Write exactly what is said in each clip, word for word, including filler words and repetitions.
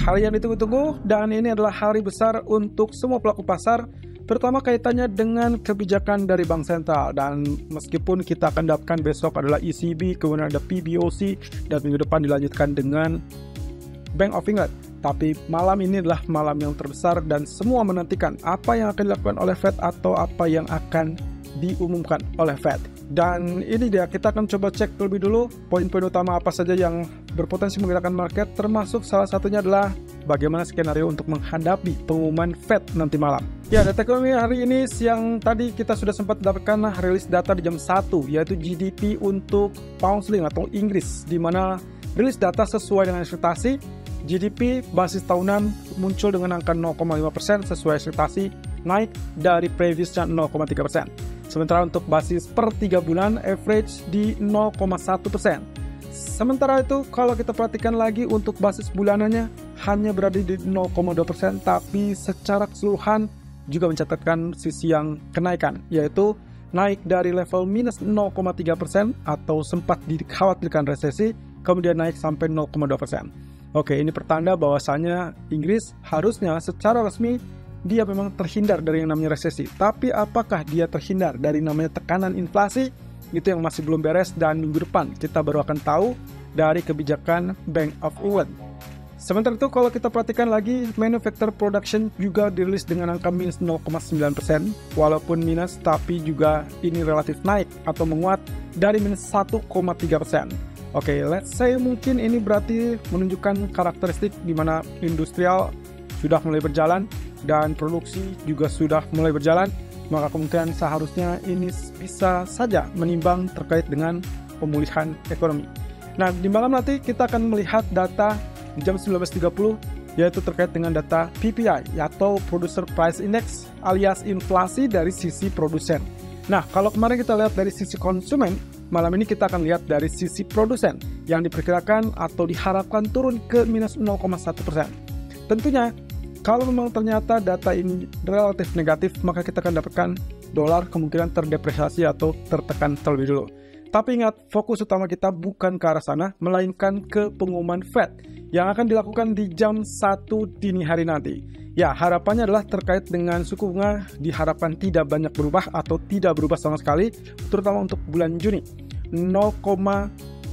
hari yang ditunggu-tunggu dan ini adalah hari besar untuk semua pelaku pasar, terutama kaitannya dengan kebijakan dari Bank Sentral. Dan meskipun kita akan dapatkan besok adalah E C B, kemudian ada P B O C, dan minggu depan dilanjutkan dengan Bank of England, tapi malam ini adalah malam yang terbesar dan semua menantikan apa yang akan dilakukan oleh Fed atau apa yang akan diumumkan oleh Fed. Dan ini dia, kita akan coba cek terlebih dulu poin-poin utama apa saja yang berpotensi menggerakkan market, termasuk salah satunya adalah bagaimana skenario untuk menghadapi pengumuman Fed nanti malam. Ya, data ekonomi hari ini siang tadi kita sudah sempat mendapatkan rilis data di jam satu, yaitu G D P untuk pound sterling atau Inggris, di mana rilis data sesuai dengan ekspektasi. G D P basis tahunan muncul dengan angka nol koma lima persen sesuai ekspektasi, naik dari previousnya nol koma tiga persen. Sementara untuk basis per tiga bulan average di nol koma satu persen. Sementara itu kalau kita perhatikan lagi untuk basis bulanannya hanya berada di nol koma dua persen, tapi secara keseluruhan juga mencatatkan sisi yang kenaikan, yaitu naik dari level minus nol koma tiga persen atau sempat dikhawatirkan resesi, kemudian naik sampai nol koma dua persen. Oke, ini pertanda bahwasanya Inggris harusnya secara resmi dia memang terhindar dari yang namanya resesi. Tapi apakah dia terhindar dari namanya tekanan inflasi? Itu yang masih belum beres, dan minggu depan kita baru akan tahu dari kebijakan Bank of England. Sementara itu kalau kita perhatikan lagi, manufacturer production juga dirilis dengan angka minus nol koma sembilan persen. Walaupun minus, tapi juga ini relatif naik atau menguat dari minus satu koma tiga persen. Oke, okay, let's say mungkin ini berarti menunjukkan karakteristik di mana industrial sudah mulai berjalan dan produksi juga sudah mulai berjalan, maka kemungkinan seharusnya ini bisa saja menimbang terkait dengan pemulihan ekonomi. Nah, di malam nanti kita akan melihat data di jam sembilan belas tiga puluh, yaitu terkait dengan data P P I atau Producer Price Index alias inflasi dari sisi produsen. Nah, kalau kemarin kita lihat dari sisi konsumen, malam ini kita akan lihat dari sisi produsen yang diperkirakan atau diharapkan turun ke minus nol koma satu persen. Tentunya, kalau memang ternyata data ini relatif negatif, maka kita akan dapatkan dolar kemungkinan terdepresiasi atau tertekan terlebih dulu. Tapi ingat, fokus utama kita bukan ke arah sana, melainkan ke pengumuman Fed yang akan dilakukan di jam satu dini hari nanti. Ya, harapannya adalah terkait dengan suku bunga diharapkan tidak banyak berubah atau tidak berubah sama sekali, terutama untuk bulan Juni, nol koma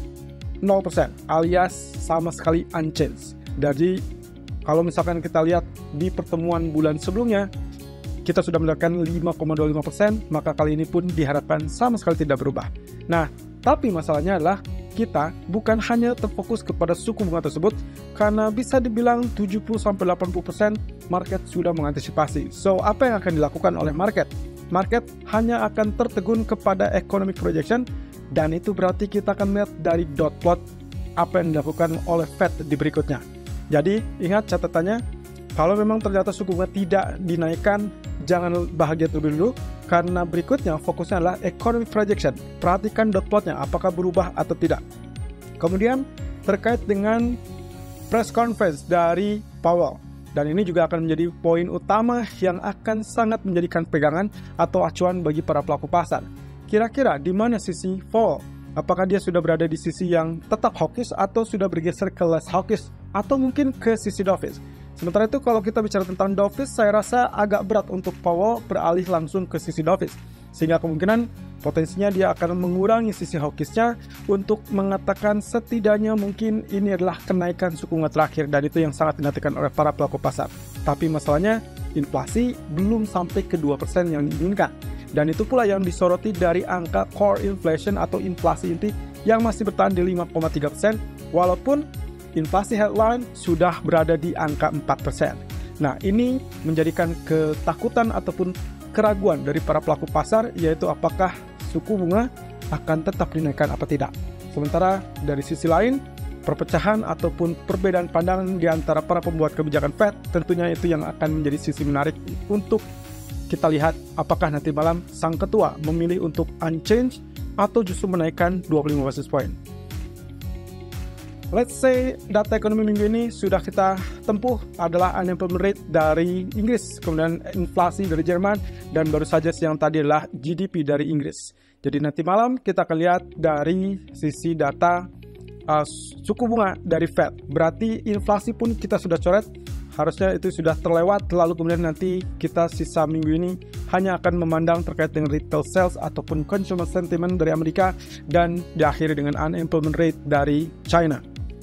nol persen alias sama sekali unchanged. Jadi, kalau misalkan kita lihat di pertemuan bulan sebelumnya, kita sudah mendapatkan lima koma dua lima persen, maka kali ini pun diharapkan sama sekali tidak berubah. Nah, tapi masalahnya adalah kita bukan hanya terfokus kepada suku bunga tersebut, karena bisa dibilang tujuh puluh sampai delapan puluh persen market sudah mengantisipasi. So, apa yang akan dilakukan oleh market? Market hanya akan tertegun kepada economic projection, dan itu berarti kita akan melihat dari dot plot apa yang dilakukan oleh Fed di berikutnya. Jadi, ingat catatannya, kalau memang ternyata suku bunga tidak dinaikkan, jangan bahagia terlebih dulu, karena berikutnya fokusnya adalah economic projection. Perhatikan dot plotnya, apakah berubah atau tidak. Kemudian, terkait dengan press conference dari Powell. Dan ini juga akan menjadi poin utama yang akan sangat menjadikan pegangan atau acuan bagi para pelaku pasar. Kira-kira di mana sisi Powell? Apakah dia sudah berada di sisi yang tetap hawkish atau sudah bergeser ke less hawkish atau mungkin ke sisi dovish? Sementara itu kalau kita bicara tentang dovish, saya rasa agak berat untuk Powell beralih langsung ke sisi dovish, sehingga kemungkinan potensinya dia akan mengurangi sisi hawkishnya untuk mengatakan setidaknya mungkin ini adalah kenaikan suku bunga terakhir, dan itu yang sangat dinantikan oleh para pelaku pasar. Tapi masalahnya inflasi belum sampai ke dua persen yang diinginkan, dan itu pula yang disoroti dari angka core inflation atau inflasi inti yang masih bertahan di lima koma tiga persen, walaupun inflasi headline sudah berada di angka empat persen. Nah, ini menjadikan ketakutan ataupun keraguan dari para pelaku pasar, yaitu apakah suku bunga akan tetap dinaikkan apa tidak. Sementara dari sisi lain, perpecahan ataupun perbedaan pandangan di antara para pembuat kebijakan Fed, tentunya itu yang akan menjadi sisi menarik untuk kita lihat apakah nanti malam sang ketua memilih untuk unchanged atau justru menaikkan dua puluh lima basis point. Let's say data ekonomi minggu ini sudah kita tempuh adalah unemployment rate dari Inggris, kemudian inflasi dari Jerman, dan baru saja siang tadi adalah G D P dari Inggris. Jadi nanti malam kita akan lihat dari sisi data uh, suku bunga dari Fed. Berarti inflasi pun kita sudah coret, harusnya itu sudah terlewat. Lalu kemudian nanti kita sisa minggu ini hanya akan memandang terkait dengan retail sales ataupun consumer sentiment dari Amerika, dan diakhiri dengan unemployment rate dari China.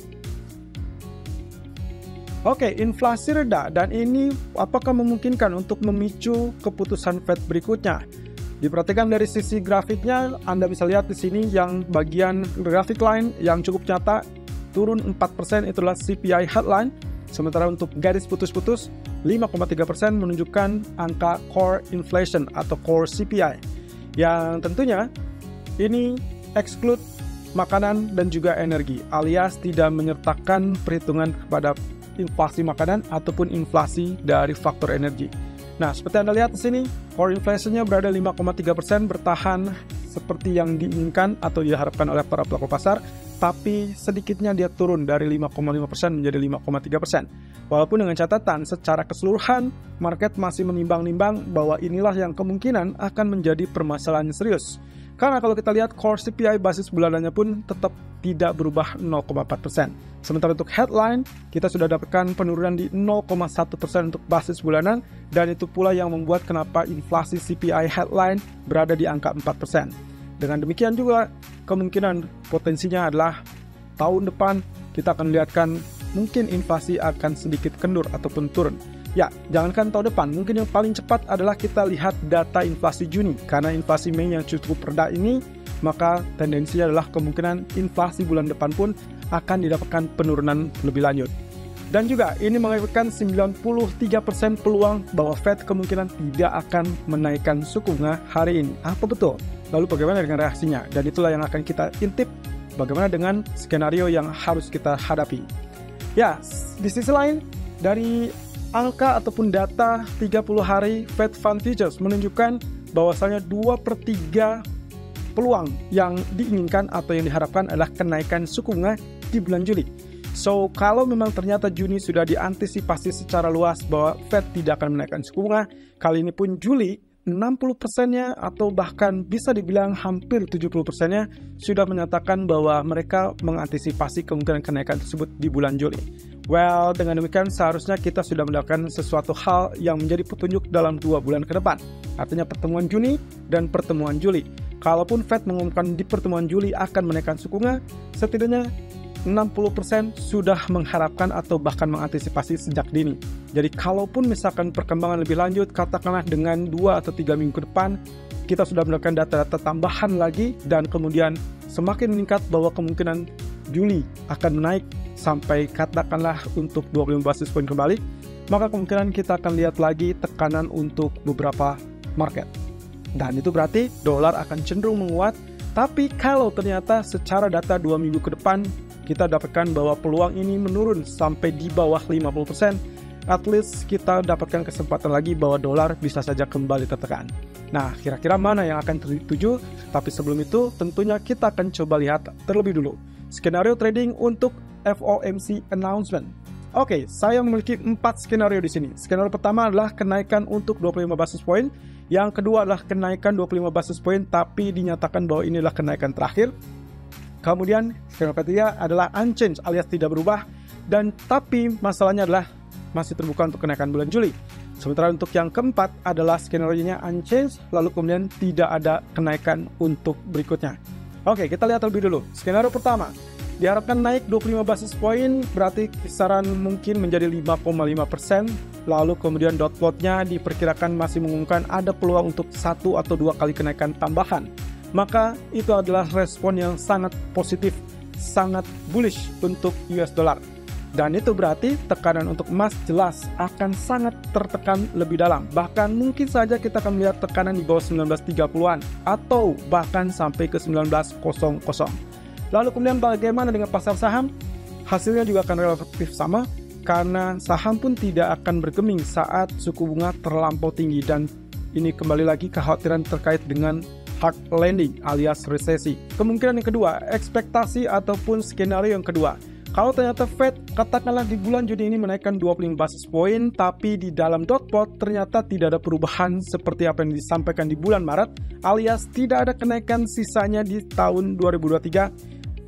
Oke, inflasi reda, dan ini apakah memungkinkan untuk memicu keputusan Fed berikutnya? Diperhatikan dari sisi grafiknya, Anda bisa lihat di sini yang bagian grafik line yang cukup nyata, turun empat persen itulah C P I headline, sementara untuk garis putus-putus lima koma tiga persen menunjukkan angka core inflation atau core C P I, yang tentunya ini exclude makanan dan juga energi, alias tidak menyertakan perhitungan kepada inflasi makanan ataupun inflasi dari faktor energi. Nah, seperti Anda lihat di sini, core inflation-nya berada lima koma tiga persen, bertahan seperti yang diinginkan atau diharapkan oleh para pelaku pasar, tapi sedikitnya dia turun dari lima koma lima persen menjadi lima koma tiga persen. Walaupun dengan catatan secara keseluruhan market masih menimbang-nimbang bahwa inilah yang kemungkinan akan menjadi permasalahan serius. Karena kalau kita lihat core C P I basis bulanannya pun tetap tidak berubah nol koma empat persen. Sementara untuk headline, kita sudah dapatkan penurunan di nol koma satu persen untuk basis bulanan, dan itu pula yang membuat kenapa inflasi C P I headline berada di angka empat persen. Dengan demikian juga, kemungkinan potensinya adalah tahun depan kita akan lihatkan mungkin inflasi akan sedikit kendur ataupun turun. Ya, jangankan tahun depan, mungkin yang paling cepat adalah kita lihat data inflasi Juni. Karena inflasi Mei yang cukup rendah ini, maka tendensinya adalah kemungkinan inflasi bulan depan pun akan didapatkan penurunan lebih lanjut. Dan juga ini mengakibatkan sembilan puluh tiga persen peluang bahwa Fed kemungkinan tidak akan menaikkan suku bunga hari ini. Apa betul? Lalu bagaimana dengan reaksinya? Dan itulah yang akan kita intip, bagaimana dengan skenario yang harus kita hadapi. Ya, di sisi lain, dari angka ataupun data tiga puluh hari Fed Fund Futures menunjukkan bahwasanya dua per tiga peluang yang diinginkan atau yang diharapkan adalah kenaikan suku bunga di bulan Juli. So, kalau memang ternyata Juni sudah diantisipasi secara luas bahwa Fed tidak akan menaikkan suku bunga, kali ini pun Juli enam puluh persennya atau bahkan bisa dibilang hampir tujuh puluh persennya sudah menyatakan bahwa mereka mengantisipasi kemungkinan kenaikan tersebut di bulan Juli. Well, dengan demikian seharusnya kita sudah mendapatkan sesuatu hal yang menjadi petunjuk dalam dua bulan ke depan. Artinya pertemuan Juni dan pertemuan Juli. Kalaupun Fed mengumumkan di pertemuan Juli akan menaikkan suku bunga, setidaknya enam puluh persen sudah mengharapkan atau bahkan mengantisipasi sejak dini. Jadi kalaupun misalkan perkembangan lebih lanjut, katakanlah dengan dua atau tiga minggu ke depan, kita sudah mendapatkan data-data tambahan lagi, dan kemudian semakin meningkat bahwa kemungkinan Juli akan menaik sampai katakanlah untuk dua puluh lima basis point kembali, maka kemungkinan kita akan lihat lagi tekanan untuk beberapa market. Dan itu berarti dolar akan cenderung menguat. Tapi kalau ternyata secara data dua minggu ke depan kita dapatkan bahwa peluang ini menurun sampai di bawah lima puluh persen, at least kita dapatkan kesempatan lagi bahwa dolar bisa saja kembali tertekan. Nah, kira-kira mana yang akan tertuju? Tapi sebelum itu tentunya kita akan coba lihat terlebih dulu skenario trading untuk F O M C announcement. Oke, saya memiliki empat skenario di sini. Skenario pertama adalah kenaikan untuk dua puluh lima basis point. Yang kedua adalah kenaikan dua puluh lima basis point tapi dinyatakan bahwa inilah kenaikan terakhir. Kemudian skenario ketiga adalah unchanged alias tidak berubah, dan tapi masalahnya adalah masih terbuka untuk kenaikan bulan Juli. Sementara untuk yang keempat adalah skenario-nya unchanged, lalu kemudian tidak ada kenaikan untuk berikutnya. Oke, kita lihat lebih dulu. Skenario pertama, diharapkan naik dua puluh lima basis point, berarti kisaran mungkin menjadi lima koma lima persen. Lalu kemudian dot plotnya diperkirakan masih mengumumkan ada peluang untuk satu atau dua kali kenaikan tambahan. Maka itu adalah respon yang sangat positif, sangat bullish untuk U S dollar. Dan itu berarti tekanan untuk emas jelas akan sangat tertekan lebih dalam. Bahkan mungkin saja kita akan melihat tekanan di bawah sembilan belas tiga puluhan atau bahkan sampai ke sembilan belas nol nol. Lalu kemudian bagaimana dengan pasar saham? Hasilnya juga akan relatif sama, karena saham pun tidak akan bergeming saat suku bunga terlampau tinggi. Dan ini kembali lagi kekhawatiran terkait dengan hard landing alias resesi. Kemungkinan yang kedua, ekspektasi ataupun skenario yang kedua. Kalau ternyata Fed katakanlah di bulan Juni ini menaikkan dua puluh lima basis point, tapi di dalam dot plot ternyata tidak ada perubahan seperti apa yang disampaikan di bulan Maret, alias tidak ada kenaikan sisanya di tahun dua ribu dua puluh tiga.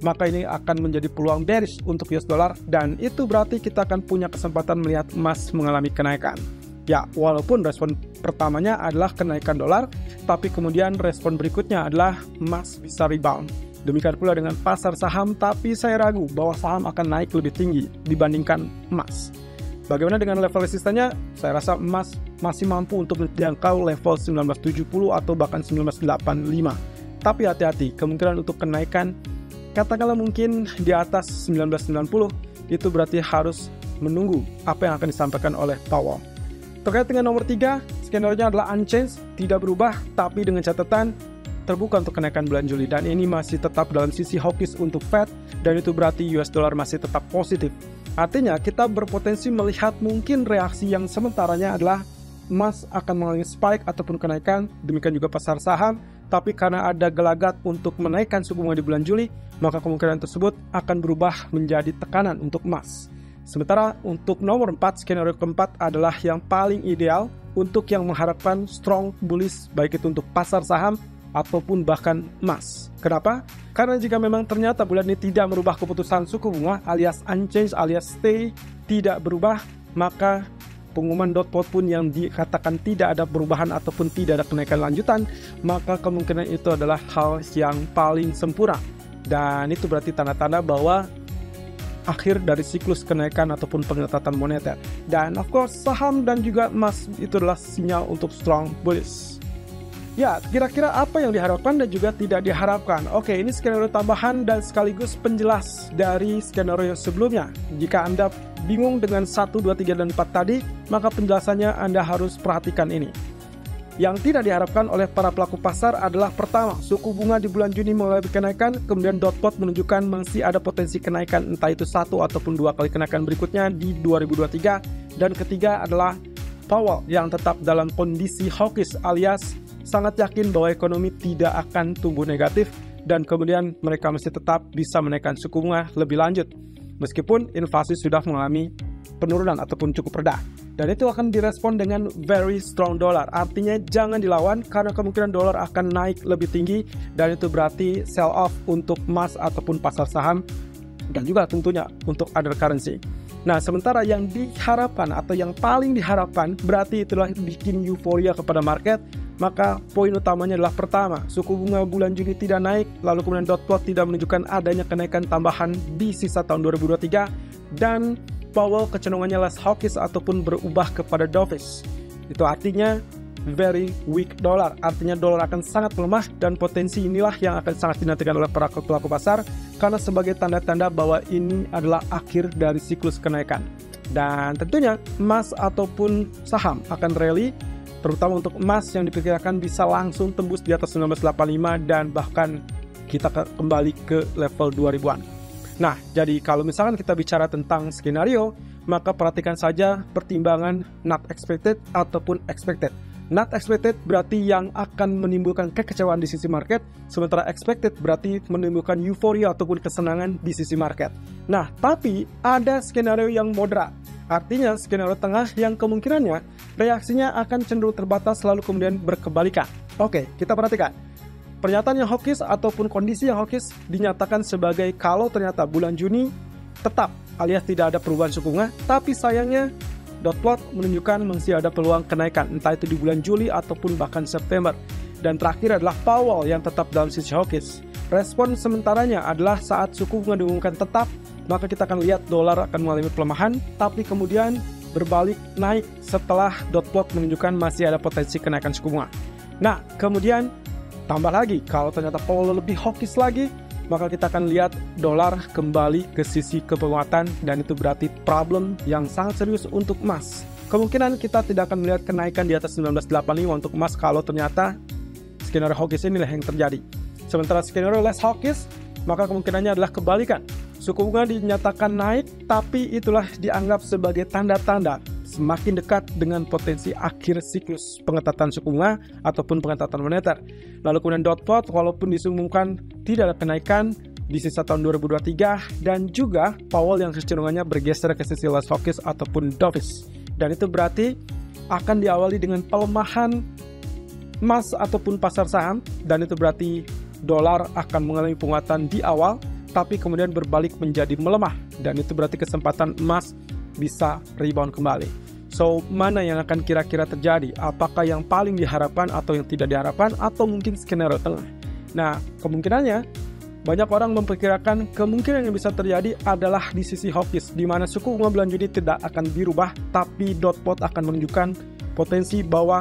maka ini akan menjadi peluang bearish untuk U S dollar, dan itu berarti kita akan punya kesempatan melihat emas mengalami kenaikan. Ya, walaupun respon pertamanya adalah kenaikan dolar, tapi kemudian respon berikutnya adalah emas bisa rebound. Demikian pula dengan pasar saham, tapi saya ragu bahwa saham akan naik lebih tinggi dibandingkan emas. Bagaimana dengan level resistannya? Saya rasa emas masih mampu untuk menjangkau level sembilan belas tujuh puluh atau bahkan sembilan belas delapan puluh lima. Tapi hati-hati, kemungkinan untuk kenaikan katakanlah mungkin di atas sembilan belas sembilan puluh, itu berarti harus menunggu apa yang akan disampaikan oleh Powell. Terkait dengan nomor tiga, skenario-nya adalah unchanged, tidak berubah, tapi dengan catatan terbuka untuk kenaikan bulan Juli, dan ini masih tetap dalam sisi hawkish untuk Fed, dan itu berarti U S dollar masih tetap positif. Artinya kita berpotensi melihat mungkin reaksi yang sementaranya adalah emas akan mengalami spike ataupun kenaikan, demikian juga pasar saham, tapi karena ada gelagat untuk menaikkan suku bunga di bulan Juli, maka kemungkinan tersebut akan berubah menjadi tekanan untuk emas. Sementara untuk nomor empat, skenario keempat adalah yang paling ideal untuk yang mengharapkan strong bullish, baik itu untuk pasar saham ataupun bahkan emas. Kenapa? Karena jika memang ternyata bulan ini tidak merubah keputusan suku bunga alias unchanged alias stay, tidak berubah, maka pengumuman dot plot pun yang dikatakan tidak ada perubahan ataupun tidak ada kenaikan lanjutan, maka kemungkinan itu adalah hal yang paling sempurna. Dan itu berarti tanda-tanda bahwa akhir dari siklus kenaikan ataupun pengetatan moneter. Dan of course saham dan juga emas itu adalah sinyal untuk strong bullish. Ya, kira-kira apa yang diharapkan dan juga tidak diharapkan? Oke, ini skenario tambahan dan sekaligus penjelas dari skenario sebelumnya. Jika Anda bingung dengan satu, dua, tiga, dan empat tadi, maka penjelasannya Anda harus perhatikan ini. Yang tidak diharapkan oleh para pelaku pasar adalah pertama, suku bunga di bulan Juni mengalami kenaikan, kemudian dot plot menunjukkan masih ada potensi kenaikan entah itu satu ataupun dua kali kenaikan berikutnya di dua ribu dua puluh tiga, dan ketiga adalah Powell yang tetap dalam kondisi hawkish alias sangat yakin bahwa ekonomi tidak akan tumbuh negatif, dan kemudian mereka masih tetap bisa menaikkan suku bunga lebih lanjut meskipun inflasi sudah mengalami penurunan ataupun cukup rendah. Dan itu akan direspon dengan very strong dollar. Artinya jangan dilawan karena kemungkinan dolar akan naik lebih tinggi, dan itu berarti sell off untuk emas ataupun pasar saham, dan juga tentunya untuk other currency. Nah, sementara yang diharapkan atau yang paling diharapkan berarti itulah bikin euforia kepada market. Maka poin utamanya adalah pertama, suku bunga bulan Juni tidak naik, lalu kemudian dot plot tidak menunjukkan adanya kenaikan tambahan di sisa tahun dua ribu dua puluh tiga, dan Powell kecenderungannya less hawkish ataupun berubah kepada dovish. Itu artinya very weak dollar, artinya dolar akan sangat melemah, dan potensi inilah yang akan sangat dinantikan oleh para pelaku pasar karena sebagai tanda-tanda bahwa ini adalah akhir dari siklus kenaikan. Dan tentunya emas ataupun saham akan rally, terutama untuk emas yang diperkirakan bisa langsung tembus di atas sembilan belas delapan puluh lima dan bahkan kita kembali ke level dua ribuan. Nah, jadi kalau misalkan kita bicara tentang skenario, maka perhatikan saja pertimbangan not expected ataupun expected. Not expected berarti yang akan menimbulkan kekecewaan di sisi market, sementara expected berarti menimbulkan euforia ataupun kesenangan di sisi market. Nah, tapi ada skenario yang moderat. Artinya skenario tengah yang kemungkinannya reaksinya akan cenderung terbatas lalu kemudian berkebalikan. Oke, kita perhatikan. Pernyataan yang hawkish ataupun kondisi yang hawkish dinyatakan sebagai kalau ternyata bulan Juni tetap alias tidak ada perubahan suku bunga, tapi sayangnya dot plot menunjukkan masih ada peluang kenaikan entah itu di bulan Juli ataupun bahkan September. Dan terakhir adalah Powell yang tetap dalam sisi hawkish. Respon sementaranya adalah saat suku bunga diumumkan tetap, maka kita akan lihat dolar akan mengalami pelemahan, tapi kemudian berbalik naik setelah dot plot menunjukkan masih ada potensi kenaikan suku bunga. Nah, kemudian tambah lagi, kalau ternyata Powell lebih hawkish lagi, maka kita akan lihat dolar kembali ke sisi kepenguatan, dan itu berarti problem yang sangat serius untuk emas. Kemungkinan kita tidak akan melihat kenaikan di atas sembilan belas delapan puluh lima untuk emas kalau ternyata skenario hawkish inilah yang terjadi. Sementara skenario less hawkish, maka kemungkinannya adalah kebalikan. Suku bunga dinyatakan naik, tapi itulah dianggap sebagai tanda-tanda semakin dekat dengan potensi akhir siklus pengetatan suku bunga ataupun pengetatan moneter. Lalu kemudian dot plot walaupun disumumkan tidak ada kenaikan di sisa tahun dua ribu dua puluh tiga, dan juga Powell yang kecenderungannya bergeser ke sisi less hawkish ataupun dovish. Dan itu berarti akan diawali dengan pelemahan emas ataupun pasar saham, dan itu berarti dolar akan mengalami penguatan di awal, tapi kemudian berbalik menjadi melemah, dan itu berarti kesempatan emas bisa rebound kembali. So, mana yang akan kira-kira terjadi? Apakah yang paling diharapkan atau yang tidak diharapkan, atau mungkin skenario tengah? Nah, kemungkinannya banyak orang memperkirakan kemungkinan yang bisa terjadi adalah di sisi hawkish, di mana suku bunga bulan Juni tidak akan dirubah, tapi dot plot akan menunjukkan potensi bahwa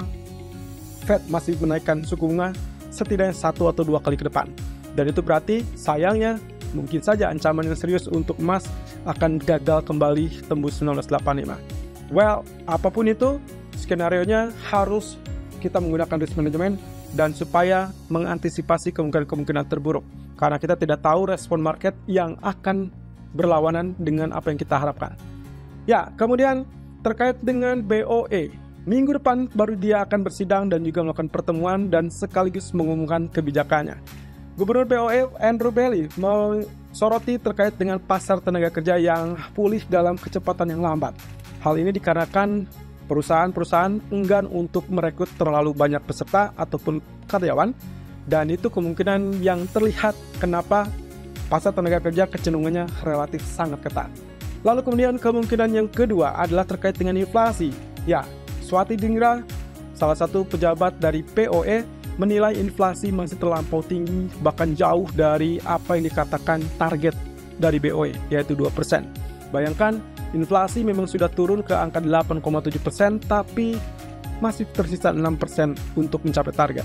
Fed masih menaikkan suku bunga setidaknya satu atau dua kali ke depan. Dan itu berarti sayangnya mungkin saja ancaman yang serius untuk emas akan gagal kembali tembus seribu sembilan ratus delapan puluh lima. Well, apapun itu, skenario-nya harus kita menggunakan risk management dan supaya mengantisipasi kemungkinan-kemungkinan terburuk. Karena kita tidak tahu respon market yang akan berlawanan dengan apa yang kita harapkan. Ya, kemudian terkait dengan B O E. Minggu depan baru dia akan bersidang dan juga melakukan pertemuan dan sekaligus mengumumkan kebijakannya. Gubernur B O E Andrew Bailey mensoroti terkait dengan pasar tenaga kerja yang pulih dalam kecepatan yang lambat. Hal ini dikarenakan perusahaan-perusahaan enggan untuk merekrut terlalu banyak peserta ataupun karyawan, dan itu kemungkinan yang terlihat kenapa pasar tenaga kerja kecenderungannya relatif sangat ketat. Lalu kemudian kemungkinan yang kedua adalah terkait dengan inflasi. Ya, Swati Dingra, salah satu pejabat dari P O E, menilai inflasi masih terlampau tinggi, bahkan jauh dari apa yang dikatakan target dari B O E, yaitu dua persen. Bayangkan, inflasi memang sudah turun ke angka delapan koma tujuh persen, tapi masih tersisa enam persen untuk mencapai target.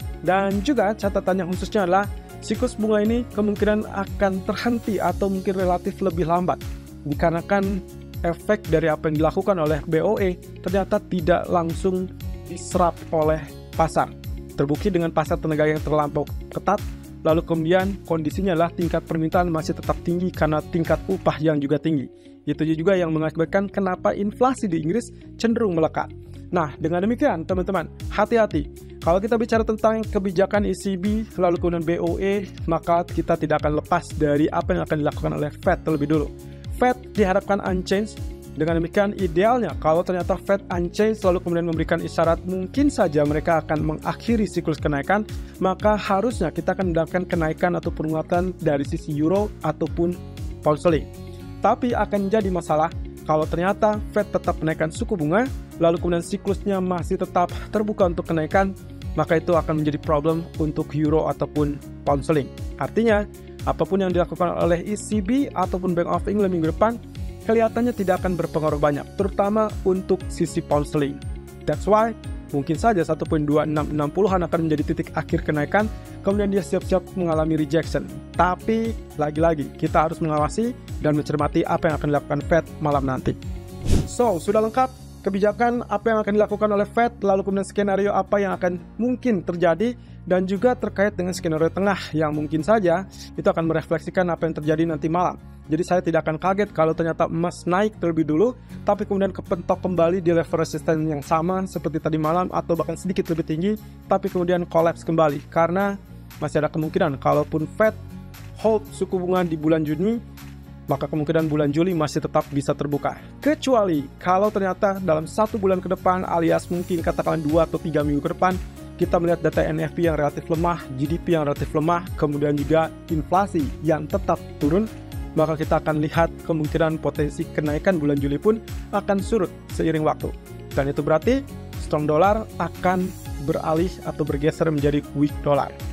Dan juga catatan yang khususnya adalah siklus bunga ini kemungkinan akan terhenti atau mungkin relatif lebih lambat, dikarenakan efek dari apa yang dilakukan oleh B O E ternyata tidak langsung diserap oleh pasar. Terbukti dengan pasar tenaga yang terlampau ketat, lalu kemudian kondisinya adalah tingkat permintaan masih tetap tinggi karena tingkat upah yang juga tinggi. Itu juga yang mengakibatkan kenapa inflasi di Inggris cenderung melekat. Nah, dengan demikian teman-teman, hati-hati. Kalau kita bicara tentang kebijakan E C B lalu kemudian B O E, maka kita tidak akan lepas dari apa yang akan dilakukan oleh Fed terlebih dulu. Fed diharapkan unchanged. Dengan demikian idealnya kalau ternyata Fed unchanged lalu kemudian memberikan isyarat mungkin saja mereka akan mengakhiri siklus kenaikan, maka harusnya kita akan mendapatkan kenaikan atau penguatan dari sisi euro ataupun pound sterling. Tapi akan jadi masalah kalau ternyata Fed tetap menaikkan suku bunga, lalu kemudian siklusnya masih tetap terbuka untuk kenaikan, maka itu akan menjadi problem untuk euro ataupun pound sterling. Artinya, apapun yang dilakukan oleh E C B ataupun Bank of England minggu depan, kelihatannya tidak akan berpengaruh banyak, terutama untuk sisi pound sterling. That's why, mungkin saja satu koma dua enam enam nol akan menjadi titik akhir kenaikan, kemudian dia siap-siap mengalami rejection. Tapi, lagi-lagi, kita harus mengawasi dan mencermati apa yang akan dilakukan Fed malam nanti. So, sudah lengkap kebijakan apa yang akan dilakukan oleh Fed, lalu kemudian skenario apa yang akan mungkin terjadi, dan juga terkait dengan skenario tengah yang mungkin saja itu akan merefleksikan apa yang terjadi nanti malam. Jadi saya tidak akan kaget kalau ternyata emas naik terlebih dulu, tapi kemudian kepentok kembali di level resisten yang sama seperti tadi malam atau bahkan sedikit lebih tinggi, tapi kemudian collapse kembali. Karena masih ada kemungkinan kalaupun Fed hold suku bunga di bulan Juni, maka kemungkinan bulan Juli masih tetap bisa terbuka. Kecuali kalau ternyata dalam satu bulan ke depan alias mungkin katakan dua atau tiga minggu ke depan, kita melihat data N F P yang relatif lemah, G D P yang relatif lemah, kemudian juga inflasi yang tetap turun, maka kita akan lihat kemungkinan potensi kenaikan bulan Juli pun akan surut seiring waktu. Dan itu berarti strong dollar akan beralih atau bergeser menjadi weak dollar.